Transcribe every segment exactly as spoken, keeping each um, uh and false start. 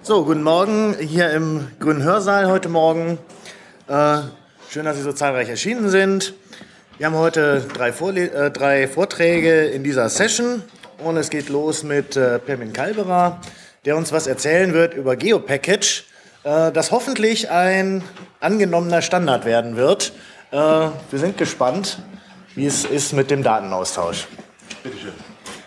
So, guten Morgen hier im Grünen Hörsaal heute Morgen. Äh, schön, dass Sie so zahlreich erschienen sind. Wir haben heute drei, Vorle äh, drei Vorträge in dieser Session und es geht los mit äh, Pirmin Kalberer, der uns was erzählen wird über GeoPackage, äh, das hoffentlich ein angenommener Standard werden wird. Äh, wir sind gespannt, wie es ist mit dem Datenaustausch. Bitte schön.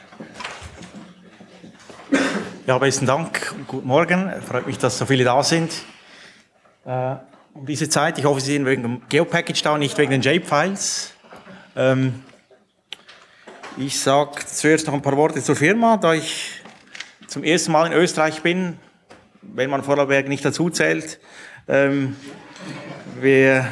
Ja, besten Dank. Guten Morgen. Freut mich, dass so viele da sind. Äh, um diese Zeit, ich hoffe, Sie sind wegen dem GeoPackage da, nicht wegen den Shapefiles. Ähm, ich sage zuerst noch ein paar Worte zur Firma, da ich zum ersten Mal in Österreich bin, wenn man Vorarlberg nicht dazu zählt. Ähm, wir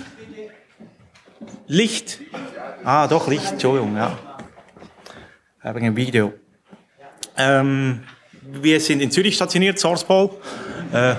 Licht. Ah, doch, Licht, Entschuldigung, ja. Habe ein Video. Ähm, Wir sind in Zürich stationiert, Sourcepol. Äh,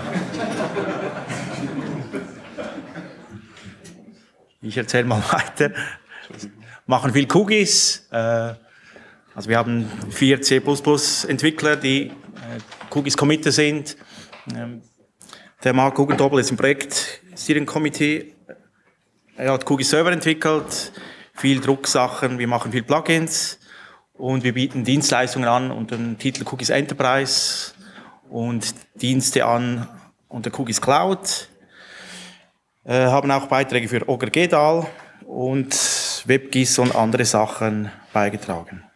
ich erzähle mal weiter. Machen viel Cookies. Äh, also wir haben vier C plus plus Entwickler, die äh, Cookies Committer sind. Ähm, der Marc Hugendobel ist im Projekt Steering Committee. Er hat Cookies Server entwickelt, viel Drucksachen, wir machen viel Plugins. Und wir bieten Dienstleistungen an unter dem Titel Cookies Enterprise und Dienste an unter Cookies Cloud. Äh, haben auch Beiträge für Ogre Gedal und WebGIS und andere Sachen beigetragen.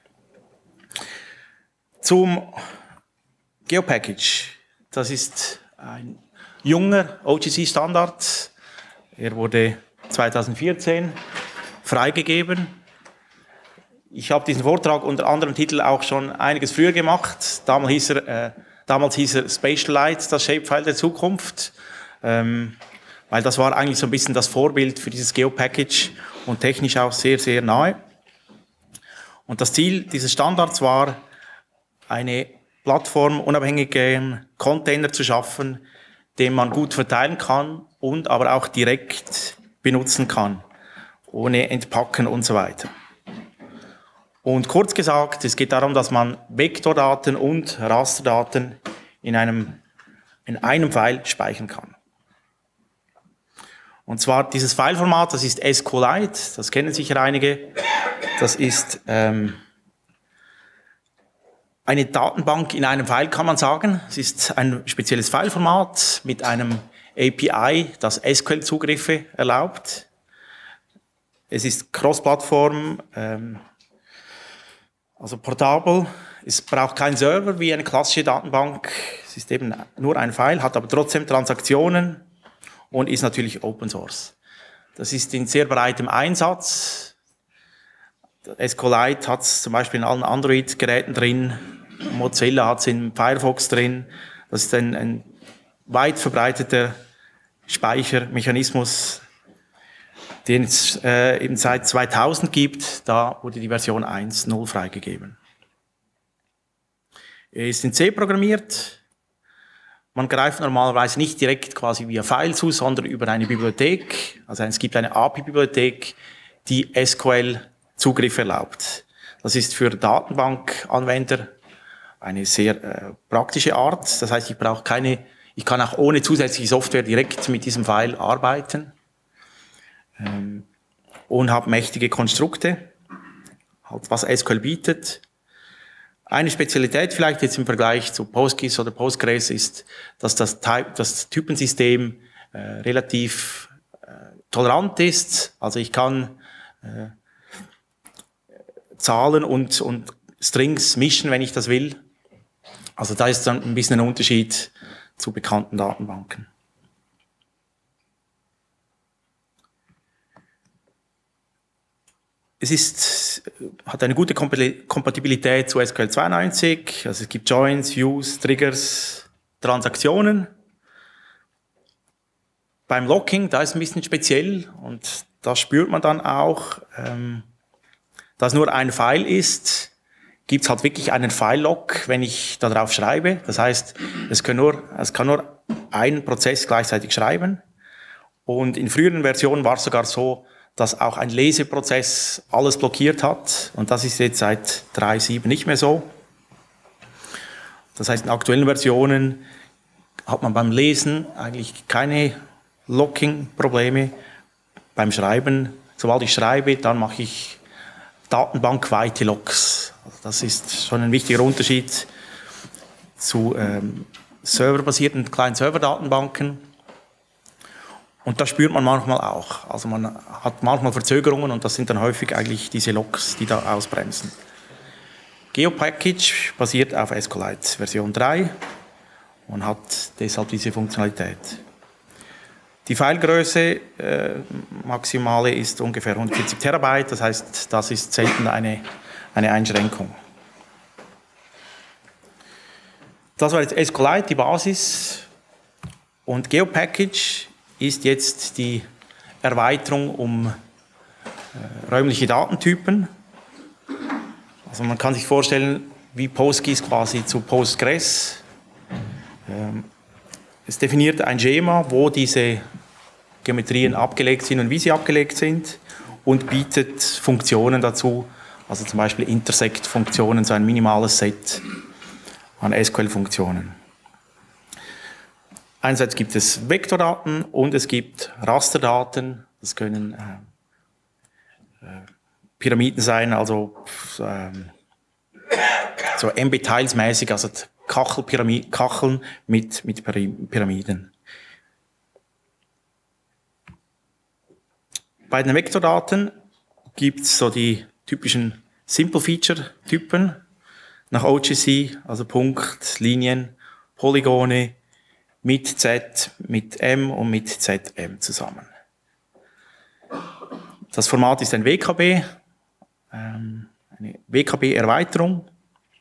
Zum GeoPackage. Das ist ein junger O G C-Standard. Er wurde zweitausendvierzehn freigegeben. Ich habe diesen Vortrag unter anderem Titel auch schon einiges früher gemacht. Damals hieß er, äh, damals hieß er Spatialite, das Shapefile der Zukunft, ähm, weil das war eigentlich so ein bisschen das Vorbild für dieses GeoPackage und technisch auch sehr, sehr nahe. Und das Ziel dieses Standards war, eine plattformunabhängigen Container zu schaffen, den man gut verteilen kann und aber auch direkt benutzen kann, ohne Entpacken und so weiter. Und kurz gesagt, es geht darum, dass man Vektordaten und Rasterdaten in einem, in einem File speichern kann. Und zwar dieses Fileformat, das ist SQLite, das kennen sicher einige. Das ist ähm, eine Datenbank in einem File, kann man sagen. Es ist ein spezielles Fileformat mit einem A P I, das S Q L-Zugriffe erlaubt. Es ist Cross-Plattform, ähm, also portabel, es braucht keinen Server wie eine klassische Datenbank, es ist eben nur ein File, hat aber trotzdem Transaktionen und ist natürlich Open Source. Das ist in sehr breitem Einsatz. SQLite hat es zum Beispiel in allen Android-Geräten drin, Mozilla hat es in Firefox drin, das ist ein, ein weit verbreiteter Speichermechanismus, den es äh, eben seit zweitausend gibt. Da wurde die Version eins Punkt null freigegeben. Er ist in C programmiert. Man greift normalerweise nicht direkt quasi via File zu, sondern über eine Bibliothek. Also es gibt eine A P I-Bibliothek, die S Q L-Zugriff erlaubt. Das ist für Datenbankanwender eine sehr äh, praktische Art. Das heißt, ich brauche keine, ich kann auch ohne zusätzliche Software direkt mit diesem File arbeiten. Und habe mächtige Konstrukte, halt was S Q L bietet. Eine Spezialität vielleicht jetzt im Vergleich zu PostGIS oder Postgres ist, dass das, Type, das Typensystem äh, relativ äh, tolerant ist. Also ich kann äh, Zahlen und, und Strings mischen, wenn ich das will. Also da ist dann ein bisschen ein Unterschied zu bekannten Datenbanken. Es ist, hat eine gute Kompatibilität zu S Q L zweiundneunzig, also es gibt Joins, Views, Triggers, Transaktionen. Beim Locking, da ist es ein bisschen speziell und das spürt man dann auch, ähm, dass nur ein File ist, gibt es halt wirklich einen File-Lock, wenn ich da drauf schreibe. Das heißt, es kann nur, es kann nur ein Prozess gleichzeitig schreiben. Und in früheren Versionen war es sogar so, dass auch ein Leseprozess alles blockiert hat. Und das ist jetzt seit drei Punkt sieben nicht mehr so. Das heißt, in aktuellen Versionen hat man beim Lesen eigentlich keine Locking-Probleme. Beim Schreiben, sobald ich schreibe, dann mache ich datenbankweite Locks. Also das ist schon ein wichtiger Unterschied zu ähm, serverbasierten kleinen Serverdatenbanken. Und das spürt man manchmal auch. Also man hat manchmal Verzögerungen und das sind dann häufig eigentlich diese Locks, die da ausbremsen. GeoPackage basiert auf SQLite Version drei und hat deshalb diese Funktionalität. Die Filegröße äh, maximale ist ungefähr hundertvierzig Terabyte, das heißt, das ist selten eine, eine Einschränkung. Das war jetzt SQLite, die Basis, und GeoPackage ist jetzt die Erweiterung um äh, räumliche Datentypen. Also man kann sich vorstellen, wie PostGIS quasi zu Postgres. Ähm, es definiert ein Schema, wo diese Geometrien abgelegt sind und wie sie abgelegt sind, und bietet Funktionen dazu, also zum Beispiel Intersect-Funktionen, so ein minimales Set an S Q L-Funktionen. Einerseits gibt es Vektordaten und es gibt Rasterdaten. Das können äh, äh, Pyramiden sein, also äh, so M B-Tiles-mäßig, also Kachelpyramid, Kacheln mit, mit Pyramiden. Bei den Vektordaten gibt es so die typischen Simple-Feature-Typen nach O G C, also Punkt, Linien, Polygone, mit Z, mit M und mit Z M zusammen. Das Format ist ein W K B, ähm, eine W K B-Erweiterung.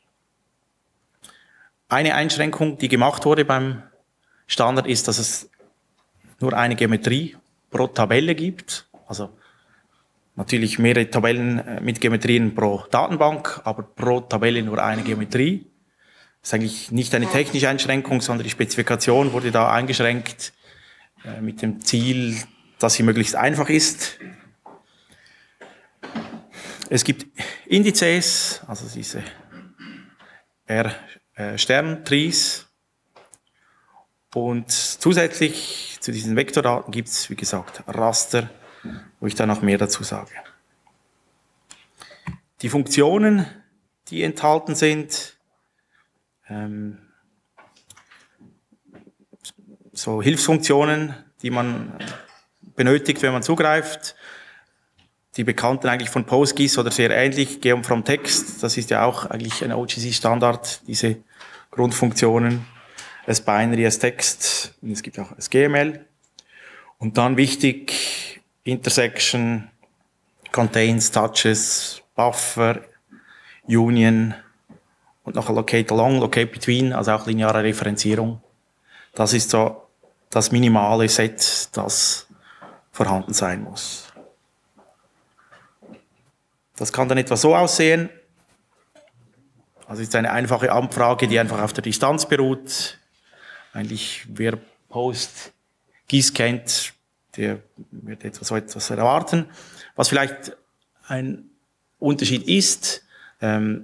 Eine Einschränkung, die gemacht wurde beim Standard, ist, dass es nur eine Geometrie pro Tabelle gibt. Also natürlich mehrere Tabellen mit Geometrien pro Datenbank, aber pro Tabelle nur eine Geometrie. Das ist eigentlich nicht eine technische Einschränkung, sondern die Spezifikation wurde da eingeschränkt äh, mit dem Ziel, dass sie möglichst einfach ist. Es gibt Indizes, also diese R-Stern-Trees. Und zusätzlich zu diesen Vektordaten gibt es, wie gesagt, Raster, wo ich dann noch mehr dazu sage. Die Funktionen, die enthalten sind, ähm, so Hilfsfunktionen, die man benötigt, wenn man zugreift. Die bekannten eigentlich von PostGIS oder sehr ähnlich, Geom from Text, das ist ja auch eigentlich ein O G C-Standard, diese Grundfunktionen. As Binary, as Text, und es gibt auch as G M L. Und dann wichtig, Intersection, Contains, Touches, Buffer, Union und noch Locate Along, Locate Between, also auch lineare Referenzierung. Das ist so das minimale Set, das vorhanden sein muss. Das kann dann etwa so aussehen. Also es ist eine einfache Abfrage, die einfach auf der Distanz beruht. Eigentlich, wer PostGIS kennt, der wird etwas so etwas erwarten. Was vielleicht ein Unterschied ist, ähm,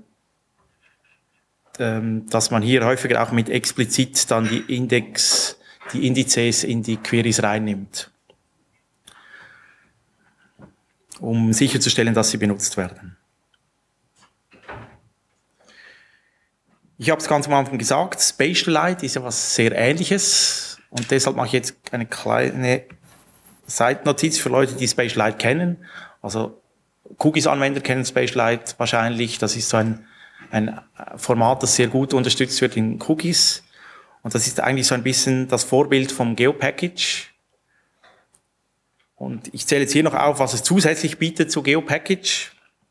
ähm, dass man hier häufiger auch mit explizit dann die Index, die Indizes in die Queries reinnimmt, um sicherzustellen, dass sie benutzt werden. Ich habe es ganz am Anfang gesagt, Spatialite ist ja was sehr Ähnliches und deshalb mache ich jetzt eine kleine Seitennotiz für Leute, die Spatialite kennen. Also QGIS-Anwender kennen Spatialite wahrscheinlich. Das ist so ein, ein Format, das sehr gut unterstützt wird in QGIS. Und das ist eigentlich so ein bisschen das Vorbild vom GeoPackage. Und ich zähle jetzt hier noch auf, was es zusätzlich bietet zu GeoPackage.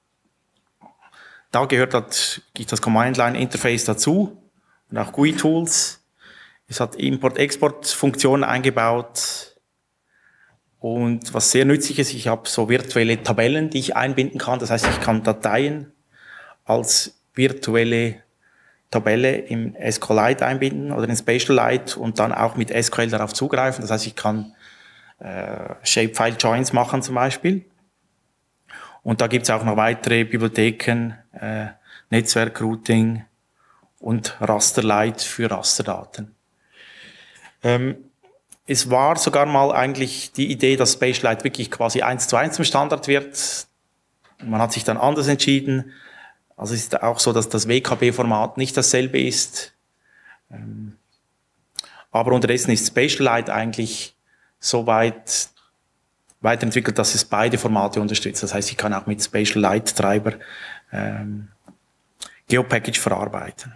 Da gehört das, das Command-Line-Interface dazu und auch G U I-Tools. Es hat Import-Export-Funktionen eingebaut. Und was sehr nützlich ist, ich habe so virtuelle Tabellen, die ich einbinden kann. Das heißt, ich kann Dateien als virtuelle Tabelle im SQLite einbinden oder in Spatialite und dann auch mit S Q L darauf zugreifen. Das heißt, ich kann äh, Shapefile-Joins machen zum Beispiel. Und da gibt es auch noch weitere Bibliotheken, äh, Netzwerk-Routing und Rasterlite für Rasterdaten. Ähm, es war sogar mal eigentlich die Idee, dass Spatialite wirklich quasi eins zu eins zum Standard wird. Man hat sich dann anders entschieden. Also es ist auch so, dass das W K B-Format nicht dasselbe ist. Ähm, aber unterdessen ist Spatialite eigentlich so weit weiterentwickelt, dass es beide Formate unterstützt. Das heißt, ich kann auch mit Spatialite-Treiber ähm, GeoPackage verarbeiten.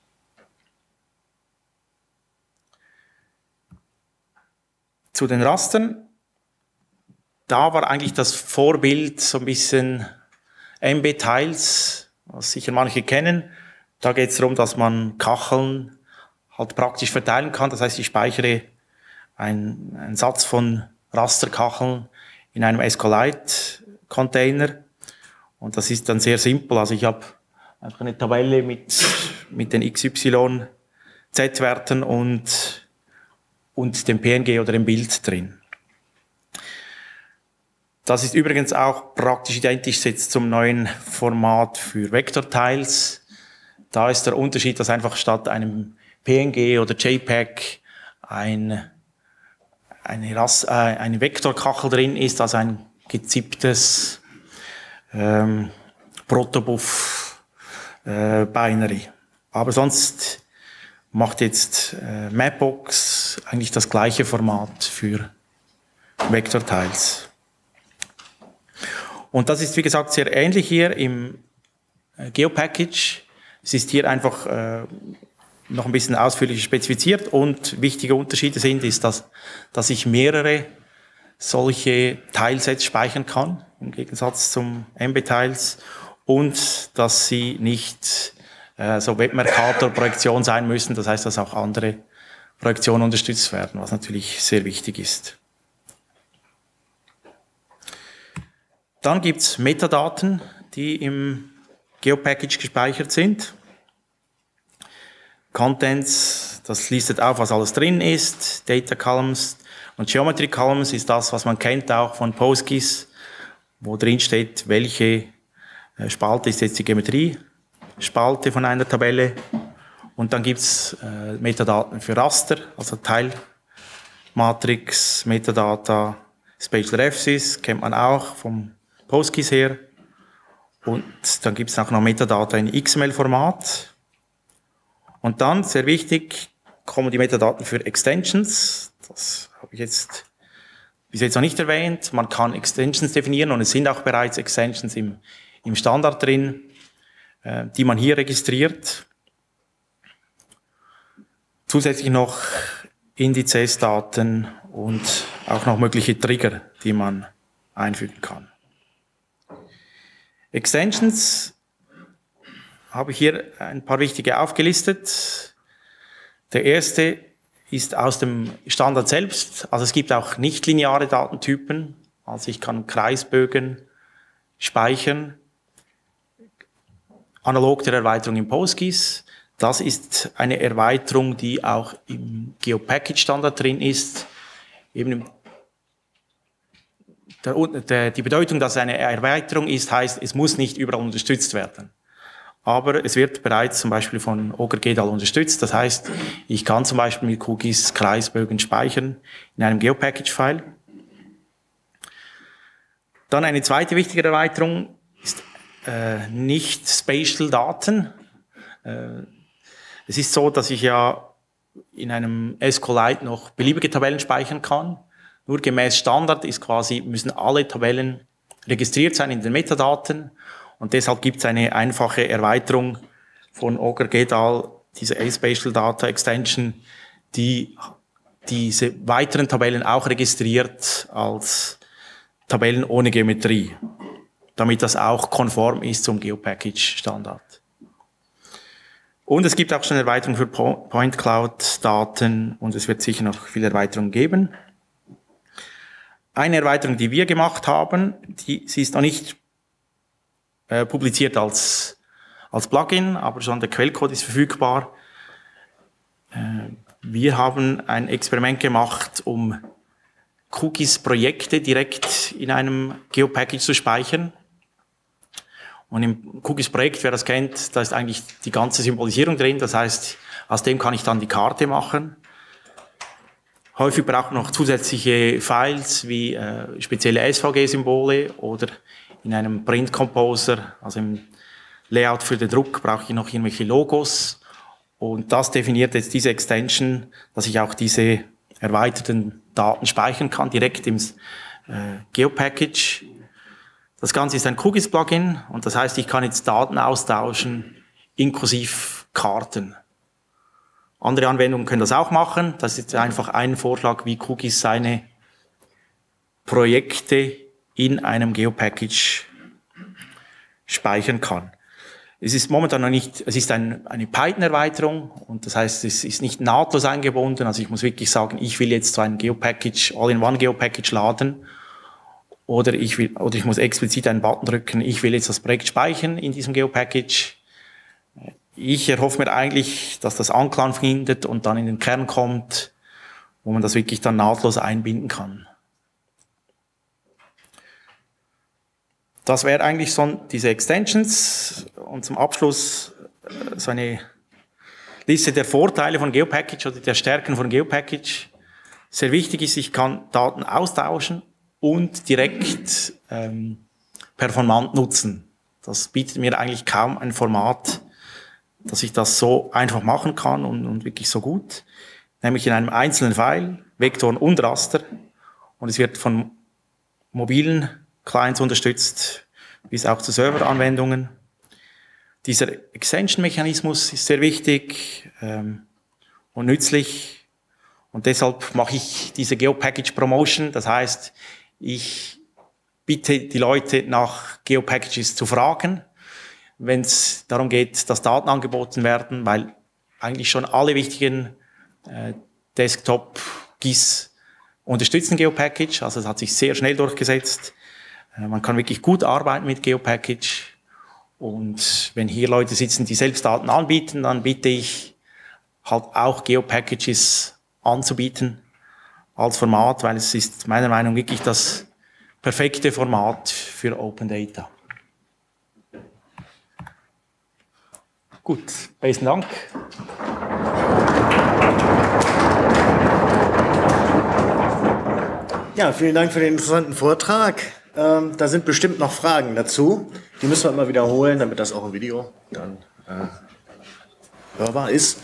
Zu den Rastern. Da war eigentlich das Vorbild so ein bisschen M B-Tiles, was sicher manche kennen. Da geht es darum, dass man Kacheln halt praktisch verteilen kann. Das heißt, ich speichere einen, einen Satz von Rasterkacheln in einem SQLite-Container. Und das ist dann sehr simpel. Also ich habe einfach eine Tabelle mit, mit den X Y Z-Werten und, und dem P N G oder dem Bild drin. Das ist übrigens auch praktisch identisch jetzt zum neuen Format für Vektortiles. Da ist der Unterschied, dass einfach statt einem P N G oder JPEG ein, eine, Ras, äh, eine Vektorkachel drin ist, also ein gezipptes ähm, Protobuf äh, Binary. Aber sonst macht jetzt äh, Mapbox eigentlich das gleiche Format für Vektortiles. Und das ist, wie gesagt, sehr ähnlich hier im GeoPackage. Es ist hier einfach äh, noch ein bisschen ausführlicher spezifiziert und wichtige Unterschiede sind, ist, dass, dass ich mehrere solche Tilesets speichern kann, im Gegensatz zum M B-Tiles, und dass sie nicht äh, so Webmercator-Projektion sein müssen, das heißt, dass auch andere Projektionen unterstützt werden, was natürlich sehr wichtig ist. Dann gibt es Metadaten, die im GeoPackage gespeichert sind. Contents, das listet auf, was alles drin ist. Data Columns und Geometry Columns ist das, was man kennt auch von PostGIS, wo drin steht, welche Spalte ist jetzt die Geometrie-Spalte von einer Tabelle. Und dann gibt es äh, Metadaten für Raster, also Teilmatrix, Metadata, Spatial Refsys, kennt man auch vom PostGIS her. Und dann gibt es auch noch Metadata in X M L-Format. Und dann, sehr wichtig, kommen die Metadaten für Extensions. Das habe ich jetzt bis jetzt noch nicht erwähnt. Man kann Extensions definieren und es sind auch bereits Extensions im, im Standard drin, äh, die man hier registriert. Zusätzlich noch Indizes-Daten und auch noch mögliche Trigger, die man einfügen kann. Extensions habe ich hier ein paar wichtige aufgelistet. Der erste ist aus dem Standard selbst. Also es gibt auch nicht-lineare Datentypen. Also ich kann Kreisbögen speichern, analog der Erweiterung im PostGIS. Das ist eine Erweiterung, die auch im GeoPackage-Standard drin ist. Eben im Der, der, die Bedeutung, dass es eine Erweiterung ist, heißt, es muss nicht überall unterstützt werden. Aber es wird bereits zum Beispiel von OGRGEDAL unterstützt. Das heißt, ich kann zum Beispiel mit QGIS Kreisbögen speichern in einem GeoPackage-File. Dann eine zweite wichtige Erweiterung ist äh, nicht Spatial Daten. Äh, es ist so, dass ich ja in einem SQLite noch beliebige Tabellen speichern kann. Nur gemäß Standard ist quasi, müssen alle Tabellen registriert sein in den Metadaten. Und deshalb gibt es eine einfache Erweiterung von OGRGEDAL, diese A-Spatial Data Extension, die diese weiteren Tabellen auch registriert als Tabellen ohne Geometrie, damit das auch konform ist zum GeoPackage-Standard. Und es gibt auch schon Erweiterungen für Point Cloud-Daten und es wird sicher noch viele Erweiterungen geben. Eine Erweiterung, die wir gemacht haben, die, sie ist noch nicht äh, publiziert als, als Plugin, aber schon der Quellcode ist verfügbar. Äh, wir haben ein Experiment gemacht, um QGIS-Projekte direkt in einem GeoPackage zu speichern. Und im QGIS-Projekt, wer das kennt, da ist eigentlich die ganze Symbolisierung drin. Das heißt, aus dem kann ich dann die Karte machen. Häufig braucht man noch zusätzliche Files wie äh, spezielle S V G-Symbole oder in einem Print Composer, also im Layout für den Druck, brauche ich noch irgendwelche Logos. Und das definiert jetzt diese Extension, dass ich auch diese erweiterten Daten speichern kann, direkt im äh, Geopackage. Das Ganze ist ein QGIS-Plugin und das heißt, ich kann jetzt Daten austauschen, inklusive Karten. Andere Anwendungen können das auch machen. Das ist einfach ein Vorschlag, wie QGIS seine Projekte in einem Geopackage speichern kann. Es ist momentan noch nicht, es ist ein, eine Python-Erweiterung und das heißt, es ist nicht nahtlos eingebunden. Also ich muss wirklich sagen, ich will jetzt so ein Geopackage, All-in-One-Geopackage laden oder ich will, oder ich muss explizit einen Button drücken, ich will jetzt das Projekt speichern in diesem Geopackage. Ich erhoffe mir eigentlich, dass das Anklang findet und dann in den Kern kommt, wo man das wirklich dann nahtlos einbinden kann. Das wäre eigentlich so diese Extensions und zum Abschluss so eine Liste der Vorteile von Geopackage oder der Stärken von Geopackage. Sehr wichtig ist, ich kann Daten austauschen und direkt ähm, performant nutzen. Das bietet mir eigentlich kaum ein Format, dass ich das so einfach machen kann und, und wirklich so gut. Nämlich in einem einzelnen File, Vektoren und Raster. Und es wird von mobilen Clients unterstützt, bis auch zu Serveranwendungen. Dieser Extension-Mechanismus ist sehr wichtig ähm, und nützlich. Und deshalb mache ich diese Geopackage Promotion. Das heißt, ich bitte die Leute nach Geopackages zu fragen, wenn es darum geht, dass Daten angeboten werden, weil eigentlich schon alle wichtigen äh, Desktop-G I S unterstützen Geopackage. Also es hat sich sehr schnell durchgesetzt. Äh, man kann wirklich gut arbeiten mit Geopackage. Und wenn hier Leute sitzen, die selbst Daten anbieten, dann bitte ich halt auch Geopackages anzubieten als Format, weil es ist meiner Meinung nach wirklich das perfekte Format für Open Data. Gut, besten Dank. Ja, vielen Dank für den interessanten Vortrag. Ähm, da sind bestimmt noch Fragen dazu. Die müssen wir immer wiederholen, damit das auch im Video dann äh, hörbar ist.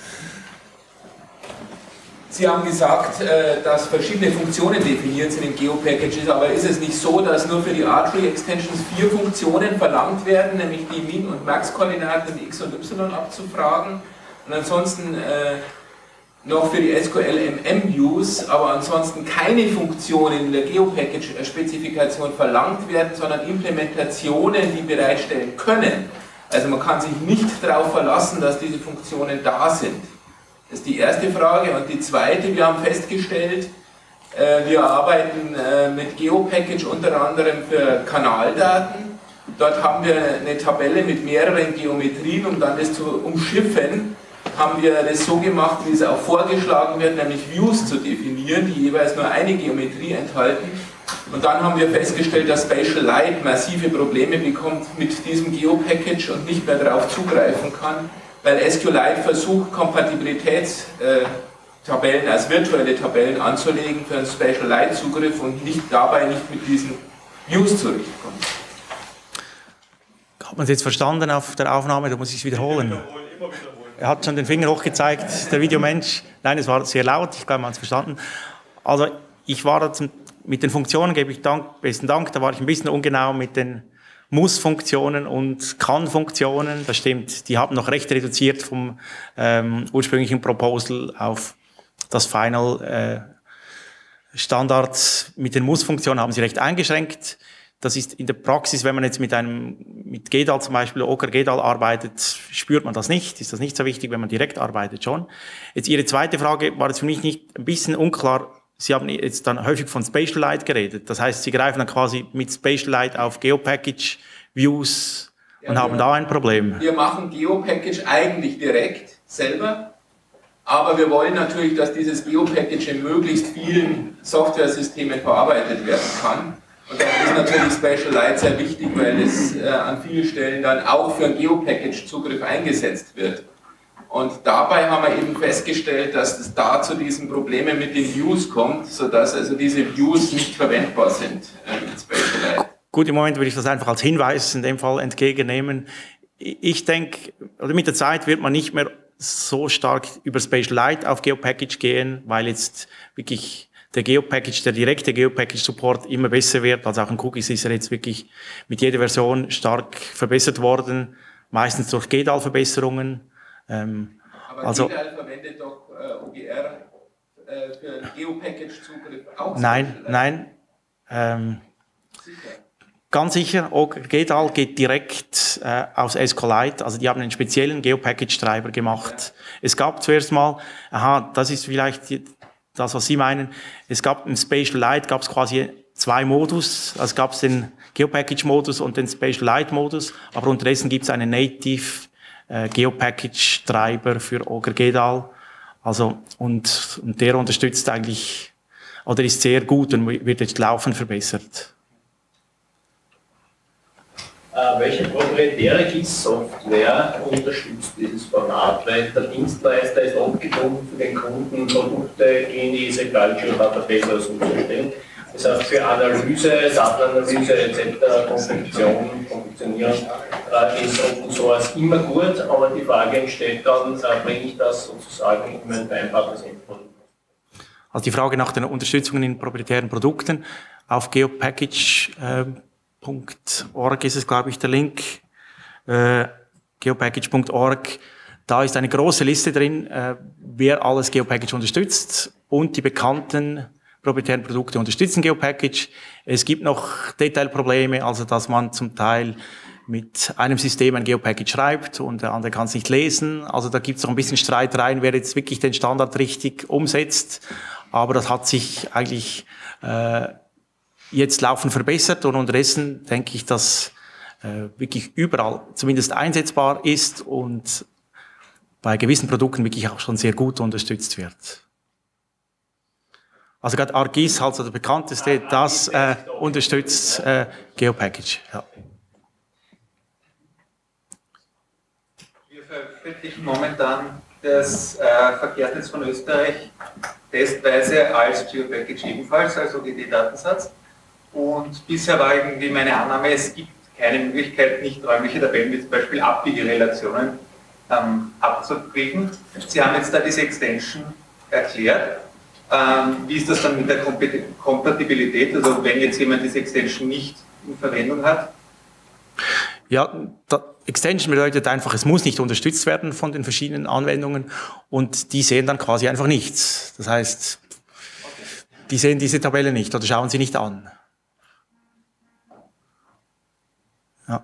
Sie haben gesagt, dass verschiedene Funktionen definiert sind in Geopackages, aber ist es nicht so, dass nur für die Archery-Extensions vier Funktionen verlangt werden, nämlich die Min- und Max-Koordinaten, die X und Y abzufragen und ansonsten äh, noch für die S Q L M M-Views, aber ansonsten keine Funktionen in der Geopackage-Spezifikation verlangt werden, sondern Implementationen, die bereitstellen können. Also man kann sich nicht darauf verlassen, dass diese Funktionen da sind. Das ist die erste Frage. Und die zweite, wir haben festgestellt, äh, wir arbeiten äh, mit Geopackage unter anderem für Kanaldaten. Dort haben wir eine Tabelle mit mehreren Geometrien, um dann das zu umschiffen, haben wir das so gemacht, wie es auch vorgeschlagen wird, nämlich Views zu definieren, die jeweils nur eine Geometrie enthalten. Und dann haben wir festgestellt, dass Spatial Light massive Probleme bekommt mit diesem Geopackage und nicht mehr darauf zugreifen kann, weil SQLite versucht, Kompatibilitätstabellen als virtuelle Tabellen anzulegen für einen Spatial Light Zugriff und nicht dabei nicht mit diesen Views zurechtkommt. Hat man es jetzt verstanden auf der Aufnahme? Da muss ich es wiederholen. Wiederholen, immer wiederholen. Er hat schon den Finger hochgezeigt, der Videomensch. Nein, es war sehr laut, ich glaube, man hat es verstanden. Also ich war da zum, mit den Funktionen, gebe ich Dank, besten Dank, da war ich ein bisschen ungenau mit den Muss-Funktionen und Kann-Funktionen, das stimmt, die haben noch recht reduziert vom ähm, ursprünglichen Proposal auf das Final äh, Standard. Mit den Muss-Funktionen haben sie recht eingeschränkt. Das ist in der Praxis, wenn man jetzt mit einem, mit G D A L zum Beispiel, Oker G D A L arbeitet, spürt man das nicht, ist das nicht so wichtig, wenn man direkt arbeitet schon. Jetzt Ihre zweite Frage war jetzt für mich nicht ein bisschen unklar. Sie haben jetzt dann häufig von Spatial Light geredet. Das heißt, Sie greifen dann quasi mit Spatial Light auf Geopackage Views und ja, haben da ein Problem. Wir machen Geopackage eigentlich direkt selber, aber wir wollen natürlich, dass dieses Geopackage in möglichst vielen Softwaresystemen verarbeitet werden kann. Und dann ist natürlich Spatial Light sehr wichtig, weil es äh, an vielen Stellen dann auch für einen Geopackage Zugriff eingesetzt wird. Und dabei haben wir eben festgestellt, dass es da zu diesen Problemen mit den Views kommt, sodass also diese Views nicht verwendbar sind äh, mit Spatialite. Gut, im Moment würde ich das einfach als Hinweis in dem Fall entgegennehmen. Ich denke, oder mit der Zeit wird man nicht mehr so stark über Spatialite auf GeoPackage gehen, weil jetzt wirklich der GeoPackage, der direkte GeoPackage-Support immer besser wird. Also auch in Cookies ist er jetzt wirklich mit jeder Version stark verbessert worden, meistens durch G D A L-Verbesserungen. Ähm, Aber also, G D A L verwendet doch äh, O G R äh, für GeoPackage-Zugriff auch? Nein, nein. Ähm, sicher. Ganz sicher, G D A L geht direkt äh, aus SQLite, also die haben einen speziellen GeoPackage-Treiber gemacht. Ja. Es gab zuerst mal, aha, das ist vielleicht die, das, was Sie meinen, es gab im Spatialite gab es quasi zwei Modus, also gab es den GeoPackage-Modus und den Spatialite-Modus, aber unterdessen gibt es einen Native äh, GeoPackage-Treiber für O G R G D A L, also und, und der unterstützt eigentlich, oder ist sehr gut und wird jetzt laufend verbessert. Äh, welche proprietäre G I S-Software unterstützt dieses Format? Weil der Dienstleister ist abgebunden für den Kunden, Produkte in diese Culture Database umzustellen. Das heißt, für Analyse, Datenanalyse et cetera, Konfektion, Konfektionieren äh, ist Open Source immer gut, aber die Frage entsteht dann, äh, bringe ich das sozusagen in mein vereinbartes Endprodukt? Also die Frage nach den Unterstützungen in proprietären Produkten auf GeoPackage äh, .org ist es, glaube ich, der Link, äh, geopackage punkt org. Da ist eine große Liste drin, äh, wer alles GeoPackage unterstützt und die bekannten proprietären Produkte unterstützen GeoPackage. Es gibt noch Detailprobleme, also dass man zum Teil mit einem System ein GeoPackage schreibt und der andere kann es nicht lesen. Also da gibt es noch ein bisschen Streitereien, wer jetzt wirklich den Standard richtig umsetzt. Aber das hat sich eigentlich äh, jetzt laufend verbessert und unterdessen denke ich, dass äh, wirklich überall zumindest einsetzbar ist und bei gewissen Produkten wirklich auch schon sehr gut unterstützt wird. Also gerade ArcGIS, also der bekannteste, das äh, unterstützt äh, GeoPackage. Ja. Wir veröffentlichen momentan das äh, Verkehrsnetz von Österreich testweise als GeoPackage ebenfalls, also O G D-Datensatz. Und bisher war irgendwie meine Annahme, es gibt keine Möglichkeit, nicht räumliche Tabellen, wie zum Beispiel Abbiegerelationen, ähm, abzubilden. Sie haben jetzt da diese Extension erklärt. Ähm, wie ist das dann mit der Kompatibilität? Also wenn jetzt jemand diese Extension nicht in Verwendung hat? Ja, da, Extension bedeutet einfach, es muss nicht unterstützt werden von den verschiedenen Anwendungen und die sehen dann quasi einfach nichts. Das heißt, die sehen diese Tabelle nicht oder schauen sie nicht an. Ja.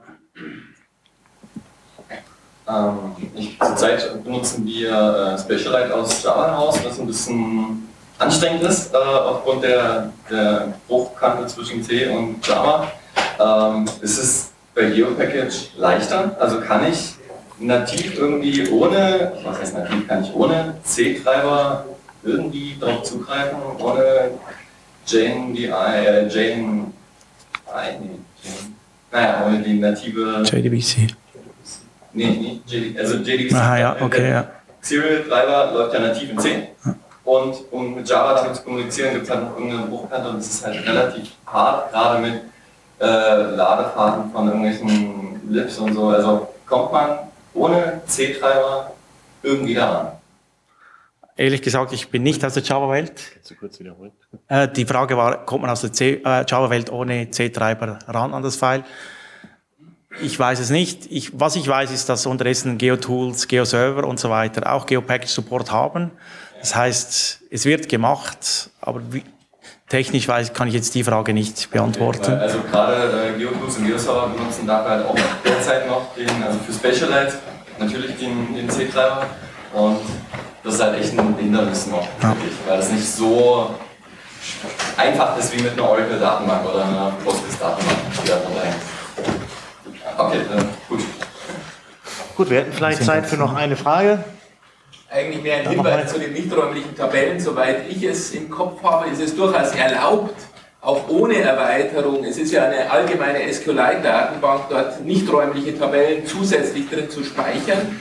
Ähm, ich, zurzeit benutzen wir äh, Spatialite aus Java heraus, was ein bisschen anstrengend ist, äh, aufgrund der, der Bruchkante zwischen C und Java. Ähm, ist es bei GeoPackage leichter? Also kann ich nativ irgendwie ohne, was heißt nativ, kann ich ohne C-Treiber irgendwie darauf zugreifen, ohne Jane, die äh, Jane, äh, nee, Jane. Naja, ohne die native... J D B C. Nee, nicht J D B C, also J D B C. Aha, ja, okay, ja. Serial-Treiber läuft ja nativ in C. Und um mit Java damit zu kommunizieren, gibt es halt noch irgendeine Bruchkante und das ist halt relativ hart, gerade mit äh, Ladefahrten von irgendwelchen Libs und so. Also kommt man ohne C-Treiber irgendwie daran. Ehrlich gesagt, ich bin nicht aus der Java-Welt. Kannst du kurz wiederholen? Äh, die Frage war, kommt man aus der C, äh, Java-Welt ohne C-Treiber ran an das File? Ich weiß es nicht. Ich, was ich weiß, ist, dass unterdessen GeoTools, GeoServer und so weiter auch GeoPackage-Support haben. Das heißt, es wird gemacht, aber wie, technisch weiß, kann ich jetzt die Frage nicht beantworten. Also gerade äh, GeoTools und GeoServer benutzen dafür halt auch derzeit noch den, also für Spatialite natürlich den, den C-Treiber und das ist halt echt ein Hindernis noch, ja. Weil das nicht so einfach ist wie mit einer Oracle-Datenbank oder einer Postgres-Datenbank, die da drunter hängt. Okay, dann gut. Gut, wir hätten vielleicht Zeit für noch eine Frage. Eigentlich mehr ein Hinweis zu den nichträumlichen Tabellen. Soweit ich es im Kopf habe, ist es durchaus erlaubt, auch ohne Erweiterung, es ist ja eine allgemeine SQLite-Datenbank, dort nichträumliche Tabellen zusätzlich drin zu speichern.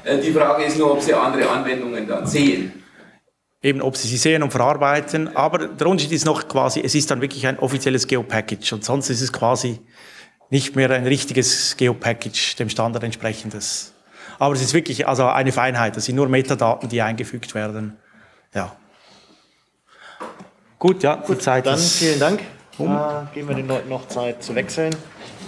Äh, die Frage ist nur, ob Sie andere Anwendungen dann sehen. Eben, ob Sie sie sehen und verarbeiten. Aber der Unterschied ist noch quasi, es ist dann wirklich ein offizielles Geo-Package. Und sonst ist es quasi nicht mehr ein richtiges Geo-Package, dem Standard entsprechendes. Aber es ist wirklich also eine Feinheit. Das sind nur Metadaten, die eingefügt werden. Ja. Gut, ja, Gut, die Zeit dann ist vielen Dank. um. Äh, geben wir den Leuten noch Zeit zu wechseln.